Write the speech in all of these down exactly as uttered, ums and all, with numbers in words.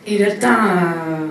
In realtà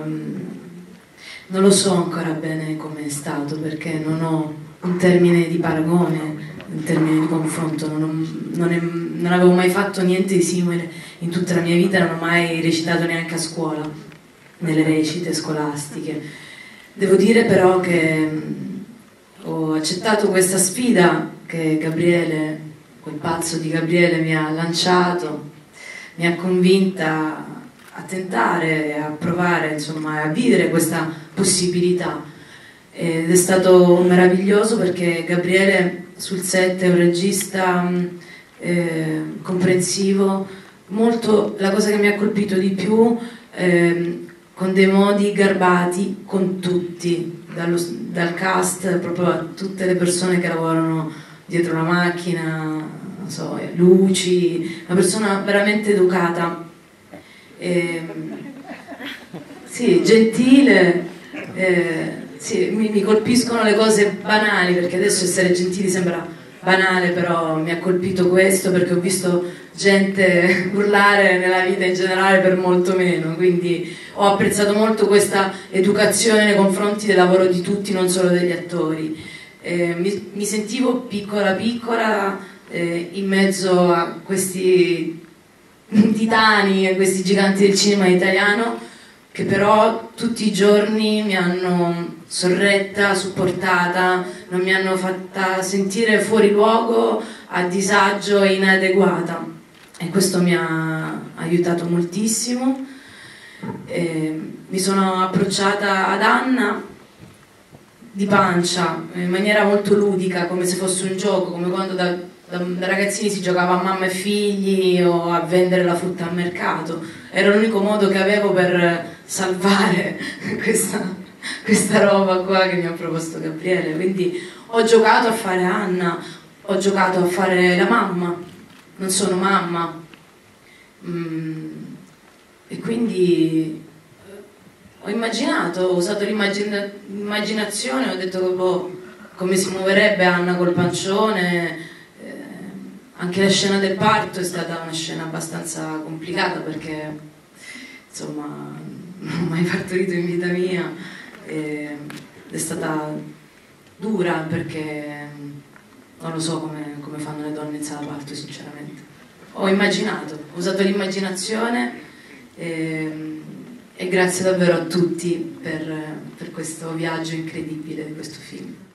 non lo so ancora bene come è stato, perché non ho un termine di paragone, un termine di confronto, non, ho, non, è, non avevo mai fatto niente di simile in tutta la mia vita, non ho mai recitato neanche a scuola, nelle recite scolastiche. Devo dire però che ho accettato questa sfida che Gabriele, quel pazzo di Gabriele, mi ha lanciato, mi ha convinta a tentare, a provare, insomma, a vivere questa possibilità. Ed è stato meraviglioso perché Gabriele sul set è un regista eh, comprensivo, molto, la cosa che mi ha colpito di più, eh, con dei modi garbati con tutti, dallo, dal cast proprio a tutte le persone che lavorano dietro la macchina, non so, luci, una persona veramente educata. Eh, sì, gentile, eh, sì, mi, mi colpiscono le cose banali, perché adesso essere gentili sembra banale, però mi ha colpito questo perché ho visto gente urlare nella vita in generale per molto meno, quindi ho apprezzato molto questa educazione nei confronti del lavoro di tutti, non solo degli attori. Eh, mi, mi sentivo piccola piccola eh, in mezzo a questi titani e questi giganti del cinema italiano, che però tutti i giorni mi hanno sorretta, supportata, non mi hanno fatta sentire fuori luogo, a disagio e inadeguata, e questo mi ha aiutato moltissimo. E mi sono approcciata ad Anna di pancia, in maniera molto ludica, come se fosse un gioco, come quando da, da, da ragazzini si giocava a mamma e figli o a vendere la frutta al mercato. Era l'unico modo che avevo per salvare questa, questa roba qua che mi ha proposto Gabriele. Quindi ho giocato a fare Anna, ho giocato a fare la mamma, non sono mamma, mm, e quindi ho immaginato, ho usato l'immaginazione, ho detto boh, come si muoverebbe Anna col pancione. Eh, anche la scena del parto è stata una scena abbastanza complicata, perché insomma non ho mai partorito in vita mia, eh, ed è stata dura, perché non lo so come, come fanno le donne in sala parto, sinceramente. Ho immaginato, ho usato l'immaginazione, eh, e grazie davvero a tutti per, per questo viaggio incredibile di questo film.